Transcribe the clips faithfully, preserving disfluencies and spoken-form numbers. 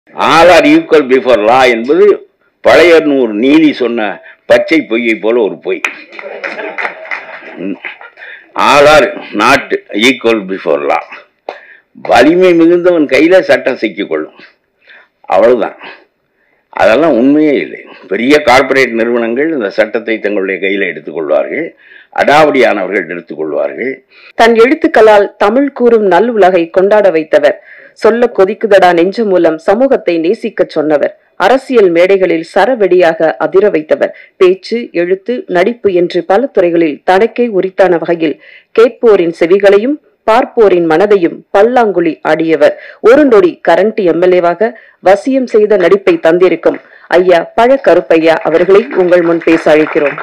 All are equal before law என்பது பழையனூர் நீதி சொன்ன பச்சை பொய்யை போல ஒரு பொய். All are not equal before law. வலிமை மிகுந்தவன் கையில சட்டம் சிக்கிக்கொள்ளும், அவ்வளவுதான். அதெல்லாம் உண்மையே இல்லை. பெரிய கார்ப்பரேட் நிறுவனங்கள் இந்த சட்டத்தை தங்களுடைய கையில் எடுத்துக்கொள்வார்கள், அடாவடியானவர்கள் எடுத்துக்கொள்வார்கள். தன் எழுத்துக்களால் தமிழ் கூறும் நல் உலகை கொண்டாட வைத்தவர், சொல்ல கொதிக்குதடா நெஞ்சு மூலம் சமூகத்தை நேசிக்க சொன்னவர், அரசியல் மேடைகளில் சரவெடியாக அதிர வைத்தவர், பேச்சு, எழுத்து, நடிப்பு என்று பல துறைகளில் தனக்கே உரித்தான வகையில் கேட்போரின் செவிகளையும் பார்ப்போரின் மனதையும் பல்லாங்குழி ஆடியவர், ஒரு நொடி கரண்ட் எம்எல்ஏவாக வசியம் செய்த நடிப்பை தந்திருக்கும் ஐயா பழ கருப்பையா அவர்களை உங்கள் முன் பேச அழைக்கிறோம்.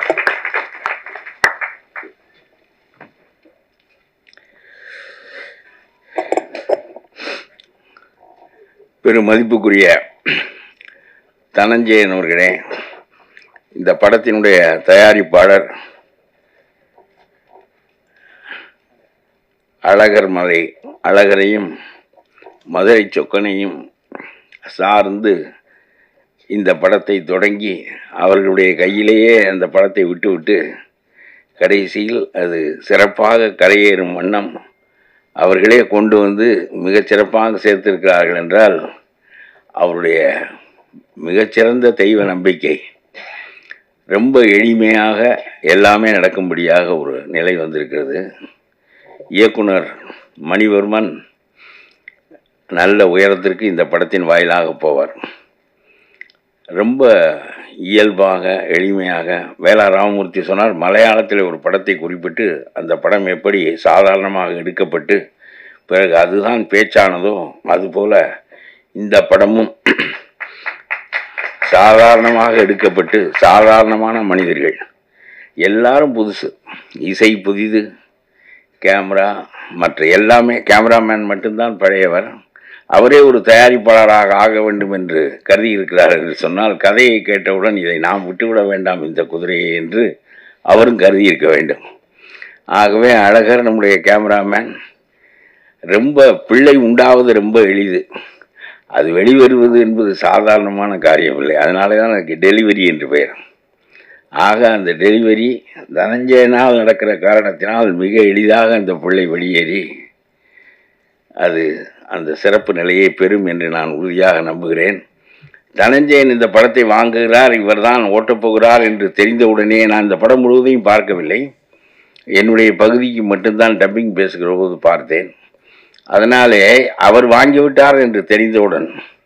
பெரும் மதிப்புக்குரிய தனஞ்சயன் அவர்களே, இந்த படத்தினுடைய தயாரிப்பாளர் அழகர் மலை அழகரையும் மதுரை சொக்கனையும் சார்ந்து இந்த படத்தை தொடங்கி அவர்களுடைய கையிலேயே அந்த படத்தை விட்டுவிட்டு கடைசியில் அது சிறப்பாக கரையேறும் வண்ணம் அவர்களே கொண்டு வந்து மிகச்சிறப்பாக சேர்த்திருக்கிறார்கள் என்றால் அவருடைய மிகச்சிறந்த தெய்வ நம்பிக்கை. ரொம்ப எளிமையாக எல்லாமே நடக்கும்படியாக ஒரு நிலை வந்திருக்கிறது. இயக்குனர் மணிவர்மன் நல்ல உயரத்திற்கு இந்த படத்தின் வாயிலாக போவார். ரொம்ப இயல்பாக எளிமையாக வேளா ராமமூர்த்தி சொன்னார், மலையாளத்தில் ஒரு படத்தை குறிப்பிட்டு அந்த படம் எப்படி சாதாரணமாக எடுக்கப்பட்டு பிறகு அதுதான் பேச்சானதோ அதுபோல இந்த படமும் சாதாரணமாக எடுக்கப்பட்டு சாதாரணமான மனிதர்கள் எல்லாரும் புதுசு, இசை புதிது, கேமரா மற்ற எல்லாமே, கேமராமேன் மட்டும்தான் பழையவர், அவரே ஒரு தயாரிப்பாளராக ஆக வேண்டும் என்று கருதி இருக்கிறார் என்று சொன்னால் கதையை கேட்டவுடன் இதை நாம் விட்டுவிட வேண்டாம் இந்த குதிரையை என்று அவரும் கருதி இருக்க வேண்டும். ஆகவே அழகர் நம்முடைய கேமராமேன். ரொம்ப பிள்ளை உண்டாவது ரொம்ப எளிது, அது வெளிவருவது என்பது சாதாரணமான காரியம் இல்லை. அதனால தான் அதுக்கு டெலிவரி என்று பெயர். ஆக அந்த டெலிவரி தனஞ்சயனால் நடக்கிற காரணத்தினால் மிக எளிதாக அந்த பிள்ளை வெளியேறி அது அந்த சிறப்பு நிலையை பெறும் என்று நான் உறுதியாக நம்புகிறேன். தனஞ்சயன் இந்த படத்தை வாங்குகிறார், இவர் தான் ஓட்டப்போகிறார் என்று தெரிந்தவுடனே நான் இந்த படம் முழுவதையும் பார்க்கவில்லை, என்னுடைய பகுதிக்கு மட்டும்தான் டப்பிங் பேசுகிற போது பார்த்தேன். அதனாலே அவர் வாங்கிவிட்டார் என்று தெரிந்தவுடன்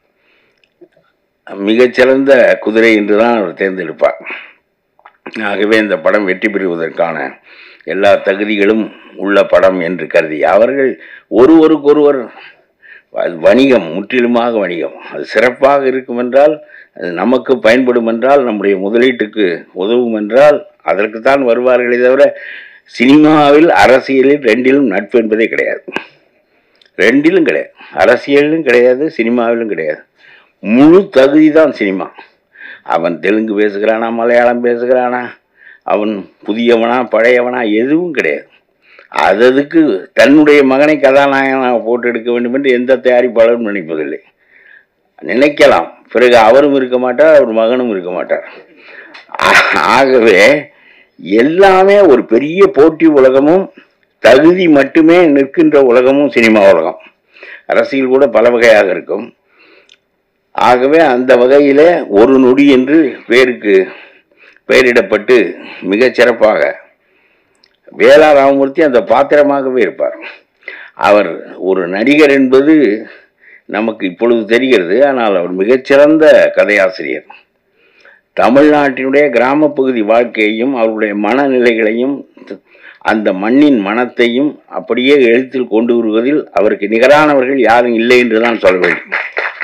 மிகச்சிறந்த குதிரை என்று தான் அவர் தேர்ந்தெடுப்பார். ஆகவே இந்த படம் வெற்றி பெறுவதற்கான எல்லா தகுதிகளும் உள்ள படம் என்று கருதி அவர்கள் ஒருவருக்கொருவர் வணிகம், முற்றிலுமாக வணிகம், அது சிறப்பாக இருக்கும் என்றால், அது நமக்கு பயன்படும் என்றால், நம்முடைய முதலீட்டுக்கு உதவும் என்றால் அதற்குத்தான் வருவார்களே தவிர சினிமாவில் அரசியலில் ரெண்டிலும் நட்பு என்பதே கிடையாது. ரெண்டிலும் கிடையாது, அரசியலிலும் கிடையாது, சினிமாவிலும் கிடையாது. முழு தகுதி தான் சினிமா. அவன் தெலுங்கு பேசுகிறானா, மலையாளம் பேசுகிறானா, அவன் புதியவனா பழையவனா எதுவும் கிடையாது. அதற்கு தன்னுடைய மகனை கதாநாயகனாக போட்டு எடுக்க வேண்டும் என்று எந்த தயாரிப்பாளரும் நினைப்பதில்லை. நினைக்கலாம், பிறகு அவரும் இருக்க மாட்டார், அவர் மகனும் இருக்க மாட்டார். ஆகவே எல்லாமே ஒரு பெரிய போட்டி உலகமும் தகுதி மட்டுமே நிற்கின்ற உலகமும் சினிமா உலகம். அரசியல் கூட பல வகையாக இருக்கும். ஆகவே அந்த வகையிலே ஒரு நொடி என்று பேருக்கு பெயரிடப்பட்டு மிகச் சிறப்பாக வேளா ராமமூர்த்தி அந்த பாத்திரமாகவே இருப்பார். அவர் ஒரு நடிகர் என்பது நமக்கு இப்பொழுது தெரிகிறது, ஆனால் அவர் மிகச்சிறந்த கதையாசிரியர். தமிழ்நாட்டினுடைய கிராமப்பகுதி வாழ்க்கையையும் அவருடைய மனநிலைகளையும் அந்த மண்ணின் மனத்தையும் அப்படியே எழுத்தில் கொண்டு வருவதில் அவருக்கு நிகரானவர்கள் யாரும் இல்லை என்று தான் சொல்ல வேண்டும்.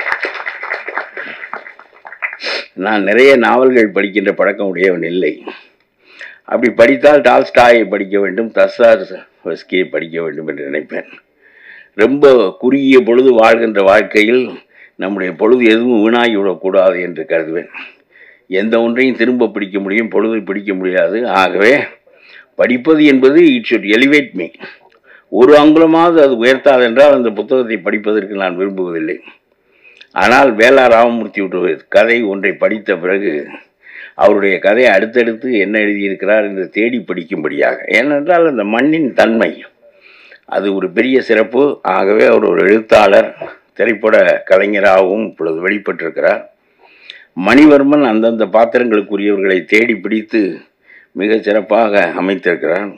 நான் நிறைய நாவல்கள் படிக்கின்ற பழக்கம் உடையவன் இல்லை. அப்படி படித்தால் டால்ஸ்டாயை படிக்க வேண்டும், தஸ்தாயெவ்ஸ்கியை படிக்க வேண்டும் என்று நினைப்பேன். ரொம்ப குறுகிய பொழுது வாழ்கின்ற வாழ்க்கையில் நம்முடைய பொழுது எதுவும் வீணாகிவிடக்கூடாது என்று கருதுவேன். எந்த ஒன்றையும் திரும்ப பிடிக்க முடியும், பொழுதை பிடிக்க முடியாது. ஆகவே படிப்பது என்பது இட் ஷுட் எலிவேட் மீ. ஒரு அங்குலமாவது அது உயர்த்தாது என்றால் அந்த புத்தகத்தை படிப்பதற்கு நான் விரும்புவதில்லை. ஆனால் வேலா ராமமூர்த்தி கதை ஒன்றை படித்த பிறகு அவருடைய கதையை அடுத்தடுத்து என்ன எழுதியிருக்கிறார் என்று தேடி படிக்கும்படியாக, ஏனென்றால் அந்த மண்ணின் தன்மை அது ஒரு பெரிய சிறப்பு. ஆகவே அவர் ஒரு எழுத்தாளர், திரைப்பட கலைஞராகவும் இப்பொழுது வெளிப்பட்டிருக்கிறார். மணிவர்மன் அந்தந்த பாத்திரங்களுக்குரியவர்களை தேடி பிடித்து மிக சிறப்பாக அமைத்திருக்கிறார்.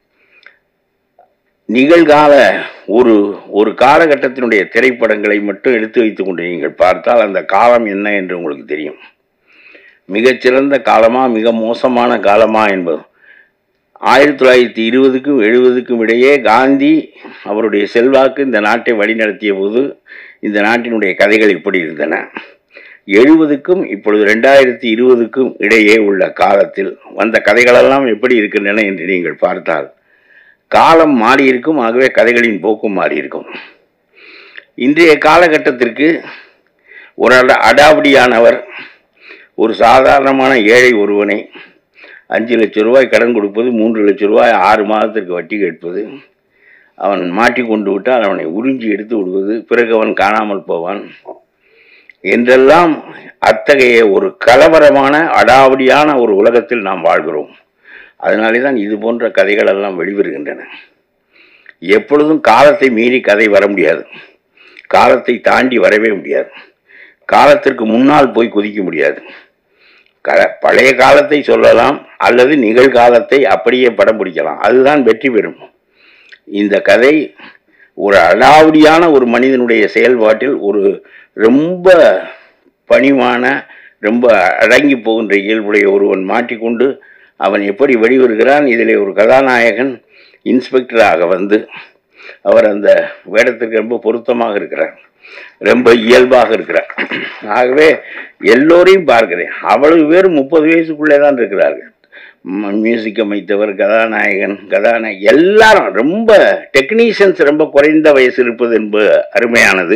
நிகழ்கால ஒரு ஒரு காலகட்டத்தினுடைய திரைப்படங்களை மட்டும் எடுத்து வைத்துக் கொண்டு நீங்கள் பார்த்தால் அந்த காலம் என்ன என்று உங்களுக்கு தெரியும். மிகச்சிறந்த காலமா மிக மோசமான காலமா என்பது ஆயிரத்தி தொள்ளாயிரத்தி இருபதுக்கும் எழுபதுக்கும் இடையே காந்தி அவருடைய செல்வாக்கு இந்த நாட்டை வழிநடத்திய போது இந்த நாட்டினுடைய கதைகள் இப்படி இருந்தன. எழுபதுக்கும் இப்பொழுது ரெண்டாயிரத்தி இருபதுக்கும் இடையே உள்ள காலத்தில் வந்த கதைகளெல்லாம் எப்படி இருக்கின்றன என்று நீங்கள் பார்த்தால் காலம் மாறியிருக்கும். ஆகவே கதைகளின் போக்கும் மாறியிருக்கும். இன்றைய காலகட்டத்திற்கு ஒரு அடாவடியானவர் ஒரு சாதாரணமான ஏழை ஒருவனை அஞ்சு லட்சம் ரூபாய் கடன் கொடுப்பது, மூன்று லட்சம் ரூபாய் ஆறு மாதத்திற்கு வட்டி கேட்பது, அவன் மாட்டி கொண்டு விட்டால் அவனை உறிஞ்சி எடுத்து விடுவது, பிறகு அவன் காணாமல் போவான் என்றெல்லாம் அத்தகைய ஒரு கலவரமான அடாவடியான ஒரு உலகத்தில் நாம் வாழ்கிறோம். அதனாலே தான் இது போன்ற கதைகள் எல்லாம் வெளிவருகின்றன. எப்பொழுதும் காலத்தை மீறி கதை வர முடியாது, காலத்தை தாண்டி வரவே முடியாது, காலத்திற்கு முன்னால் போய் குதிக்க முடியாது. க பழைய காலத்தை சொல்லலாம் அல்லது நிகழ்காலத்தை அப்படியே படம் பிடிக்கலாம், அதுதான் வெற்றி பெறும். இந்த கதை ஒரு அடாவடியான ஒரு மனிதனுடைய செயல்பாட்டில் ஒரு ரொம்ப பணிவான ரொம்ப அடங்கி போகின்ற இயல்புடைய ஒருவன் மாட்டிக்கொண்டு அவன் எப்படி வெளிவருகிறான். இதில் ஒரு கதாநாயகன் இன்ஸ்பெக்டராக வந்து அவர் அந்த வேடத்திற்கு ரொம்ப பொருத்தமாக இருக்கிறார், ரொம்ப இயல்பாக இருக்கிறார். ஆகவே எல்லோரையும் பார்க்கிறேன். அவ்வளவு பேர் முப்பது வயசுக்குள்ளே தான் இருக்கிறார்கள். மியூசிக் அமைத்தவர், கதாநாயகன், கதாநாயகி எல்லாரும் ரொம்ப டெக்னீஷியன்ஸ் ரொம்ப குறைந்த வயசு இருப்பது என்பது அருமையானது.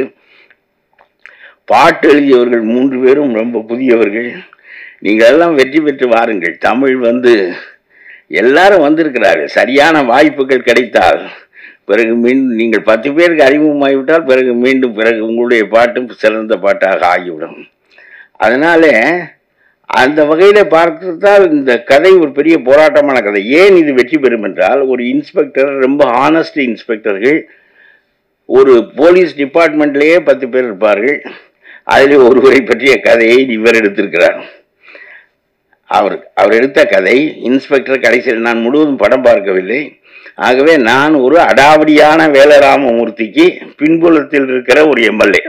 பாட்டு எழுதியவர்கள் மூன்று பேரும் ரொம்ப புதியவர்கள். நீங்கள் எல்லாம் வெற்றி பெற்று வாருங்கள். தமிழ் வந்து எல்லாரும் வந்திருக்கிறார்கள். சரியான வாய்ப்புகள் கிடைத்தால் பிறகு மீண்டும் நீங்கள் பத்து பேருக்கு அறிமுகமாகிவிட்டால் பிறகு மீண்டும் பிறகு உங்களுடைய பாட்டும் சிறந்த பாட்டாக ஆகிவிடும். அதனால அந்த வகையில் பார்த்தால் இந்த கதை ஒரு பெரிய போராட்டமான கதை. ஏன் இது வெற்றி பெறும் என்றால், ஒரு இன்ஸ்பெக்டர், ரொம்ப ஆனஸ்ட் இன்ஸ்பெக்டர்கள், ஒரு போலீஸ் டிபார்ட்மெண்ட்லேயே பத்து பேர் இருப்பார்கள். அதில் ஒருவரை பற்றிய கதையை இவர் எடுத்திருக்கிறார். அவர் அவர் எடுத்த கதை இன்ஸ்பெக்டர். கடைசியில் நான் முழுவதும் படம் பார்க்கவில்லை. ஆகவே நான் ஒரு அடாவடியான வேலராமமூர்த்திக்கு பின்புலத்தில் இருக்கிற ஒரு எம்எல்ஏ.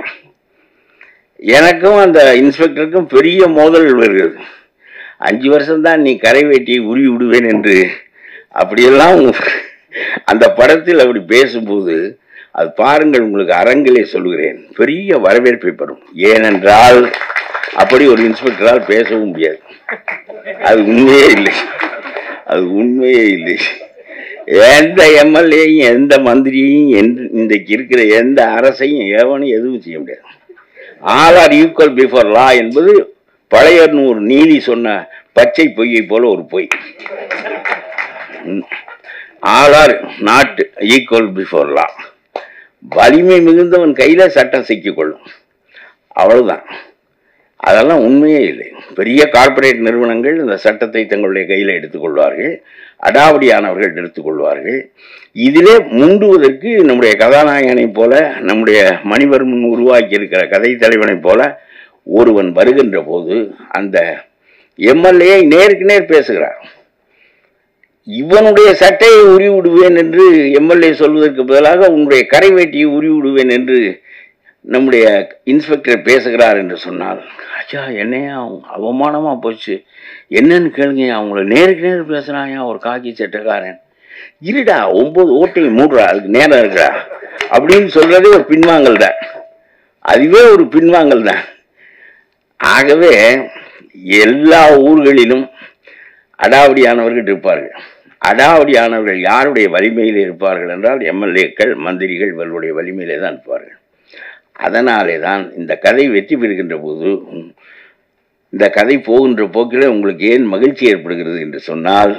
எனக்கும் அந்த இன்ஸ்பெக்டருக்கும் பெரிய மோதல் வருகிறது. அஞ்சு வருஷம்தான் நீ கரை வேட்டியை உரி விடுவேன் என்று அப்படியெல்லாம் அந்த படத்தில் அப்படி பேசும்போது அது பாருங்கள், உங்களுக்கு அரங்கிலே சொல்கிறேன், பெரிய வரவேற்பை பெறும். ஏனென்றால் அப்படி ஒரு இன்ஸ்பெக்டரால் பேசவும் முடியாது. அது உண்மையே இல்லை, அது உண்மையே இல்லை. எந்த எம்எல்ஏயும் எந்த மந்திரியையும் இன்றைக்கு இருக்கிற எந்த அரசையும் எவனும் எதுவும் செய்ய முடியாது. All are equal before law என்பது பழைய ஒரு நீதி சொன்ன பச்சை பொய்யை போல ஒரு பொய். All are not equal before law. வலிமை மிகுந்தவன் கையில சட்டம் சிக்கிக்கொள்ளும், அவ்வளவுதான். அதெல்லாம் உண்மையே இல்லை. பெரிய கார்ப்பரேட் நிறுவனங்கள் இந்த சட்டத்தை தங்களுடைய கையில் எடுத்துக்கொள்வார்கள், அடாவடியானவர்கள் எடுத்துக்கொள்வார்கள். இதிலே முண்டுவதற்கு நம்முடைய கதாநாயகனை போல, நம்முடைய மணிவர்மன் உருவாக்கி இருக்கிற கதை தலைவனை போல ஒருவன் வருகின்ற போது அந்த எம்எல்ஏ நேருக்கு நேர் பேசுகிறார். இவனுடைய சட்டையை உரி விடுவேன் என்று எம்எல்ஏ சொல்வதற்கு பதிலாக உன்னுடைய கரை வேட்டியை உரி விடுவேன் என்று நம்முடைய இன்ஸ்பெக்டர் பேசுகிறார் என்று சொன்னால், ஐயா என்னையா அவமானமாக போச்சு, என்னன்னு கேளுங்க, அவங்கள நேருக்கு நேர் பேசுகிறாங்க ஒரு காக்கி சட்டக்காரன். இருடா, ஒன்பது ஓட்டையை மூடுறா, அதுக்கு நேரம் இருக்கிறா அப்படின்னு சொல்றதே ஒரு பின்வாங்கல் தான். அதுவே ஒரு பின்வாங்கல் தான். ஆகவே எல்லா ஊர்களிலும் அடாவடியானவர்கள் இருப்பார்கள். அடாவடியானவர்கள் யாருடைய வலிமையில் இருப்பார்கள் என்றால் எம்எல்ஏக்கள், மந்திரிகள் இவர்களுடைய வலிமையிலே தான் இருப்பார்கள். அதனாலே தான் இந்த கதை வெற்றி பெறுகின்ற போது, இந்த கதை போகின்ற போக்கில் உங்களுக்கு ஏன் மகிழ்ச்சி ஏற்படுகிறது என்று சொன்னால்,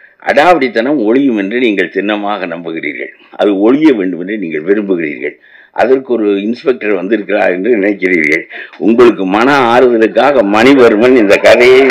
அடாவடித்தனம் ஒழியும் என்று நீங்கள் சின்னமாக நம்புகிறீர்கள், அது ஒழிய வேண்டும் என்று நீங்கள் விரும்புகிறீர்கள். அதற்கு ஒரு இன்ஸ்பெக்டர் வந்திருக்கிறார் என்று நினைக்கிறீர்கள். உங்களுக்கு மன ஆறுதலுக்காக மணிவர்மன் இந்த கதையை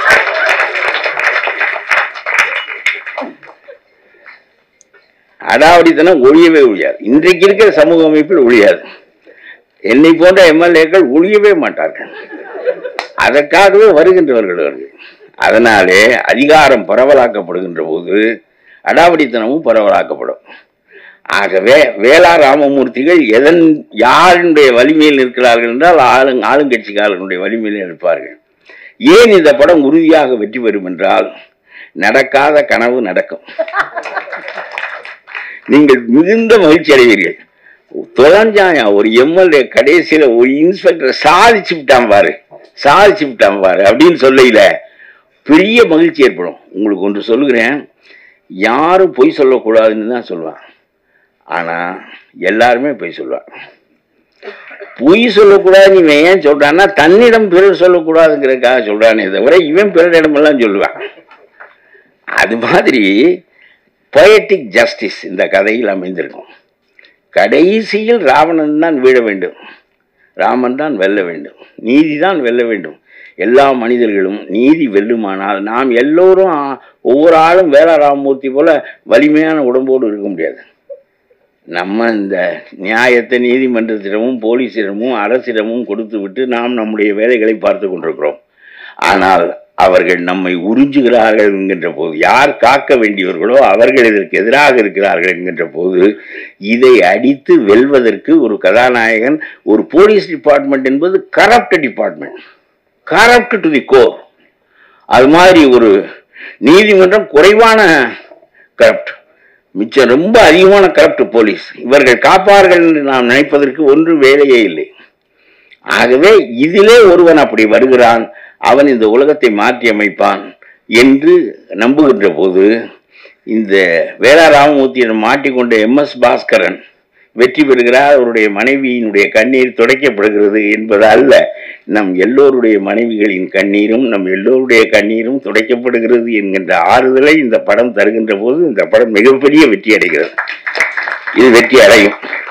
அடாவடித்தனம் ஒழியவே ஒழியாது. இன்றைக்கு இருக்கிற சமூக அமைப்பில் ஒழியாது. என்னை போன்ற எம்எல்ஏக்கள் ஒழியவே மாட்டார்கள். அதற்காகவே வருகின்றவர்கள் அவர்கள். அதனாலே அதிகாரம் பரவலாக்கப்படுகின்ற போது அடாவடித்தனமும் பரவலாக்கப்படும். ஆகவே வேளா ராமமூர்த்திகள் எதன் யாருடைய வலிமையில் இருக்கிறார்கள் என்றால் ஆளு ஆளுங்கட்சிக்காரர்களுடைய வலிமையில் இருப்பார்கள். ஏன் இந்த படம் உறுதியாக வெற்றி பெறும் என்றால் நடக்காத கனவு நடக்கும். நீங்கள் மிகுந்த மகிழ்ச்சி அடைவீர்கள். தொலைஞ்சாயா ஒரு எம்எல்ஏ கடைசியில ஒரு இன்ஸ்பெக்டர் சாதிச்சு விட்டான் பாரு சாதிச்சு விட்டான் பாரு அப்படின்னு சொல்லையில பெரிய மகிழ்ச்சி ஏற்படும். உங்களுக்கு ஒன்று சொல்லுகிறேன், யாரும் பொய் சொல்லக்கூடாதுன்னு தான் சொல்லுவான். ஆனா எல்லாருமே பொய் சொல்லுவான். பொய் சொல்லக்கூடாதுன்னு இவன் ஏன் சொல்றான்னா தன்னிடம் பிறர் சொல்லக்கூடாதுங்கிறதுக்காக சொல்றானே தவிர இவன் பிறரிடமெல்லாம் சொல்லுவான். அது மாதிரி பொயட்டிக் ஜஸ்டிஸ் இந்த கதையில் அமைந்திருக்கும். கடைசியில் ராவணன் தான் வீழ வேண்டும், ராமன் தான் வெல்ல வேண்டும், நீதி தான் வெல்ல வேண்டும். எல்லா மனிதர்களும் நீதி வெல்லுமானால் நாம் எல்லோரும் ஒவ்வொரு ஆளும் வேளா ராமமூர்த்தி போல வலிமையான உடம்போடு இருக்க முடியாது. நம்ம இந்த நியாயத்தை நீதிமன்றத்திடமும் போலீசிடமும் அரசிடமும் கொடுத்து விட்டு நாம் நம்முடைய வேலைகளை பார்த்து கொண்டிருக்கிறோம். ஆனால் அவர்கள் நம்மை உறிஞ்சுகிறார்கள் என்கின்ற போது, யார் காக்க வேண்டியவர்களோ அவர்கள் இதற்கு எதிராக இருக்கிறார்கள் என்கின்ற போது, இதை அடித்து வெல்வதற்கு ஒரு கதாநாயகன், ஒரு போலீஸ் டிபார்ட்மெண்ட் என்பது corrupt department, corrupt to the core. அது மாதிரி ஒரு நீதிமன்றம் குறைவான கரப்ட், மிச்சம் ரொம்ப அதிகமான கரப்ட் போலீஸ். இவர்கள் காப்பார்கள் என்று நாம் நினைப்பதற்கு ஒன்று வேலையே இல்லை. ஆகவே இதிலே ஒருவன் அப்படி வருகிறான், அவன் இந்த உலகத்தை மாற்றி அமைப்பான் என்று நம்புகின்ற போது, இந்த வேளா ராமமூர்த்தியிடம் மாட்டிக்கொண்ட எம் எஸ் பாஸ்கரன் வெற்றி பெறுகிறார். அவருடைய மனைவியினுடைய கண்ணீர் துடைக்கப்படுகிறது என்பது அல்ல, நம் எல்லோருடைய மனைவிகளின் கண்ணீரும் நம் எல்லோருடைய கண்ணீரும் துடைக்கப்படுகிறது என்கின்ற ஆறுதலை இந்த படம் தருகின்ற போது இந்த படம் மிகப்பெரிய வெற்றி அடைகிறது. இது வெற்றி அடையும்.